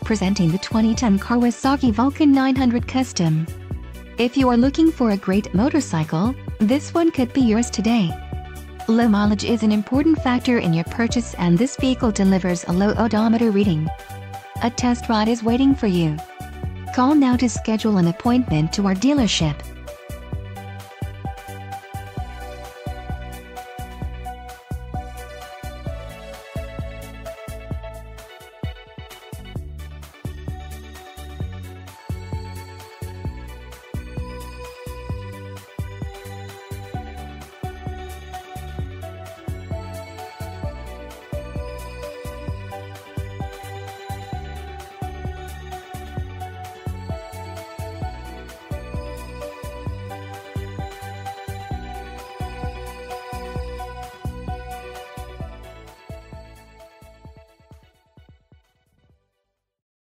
Presenting the 2010 Kawasaki Vulcan 900 Custom. If you are looking for a great motorcycle, this one could be yours today. Low mileage is an important factor in your purchase, and this vehicle delivers a low odometer reading. A test ride is waiting for you. Call now to schedule an appointment to our dealership.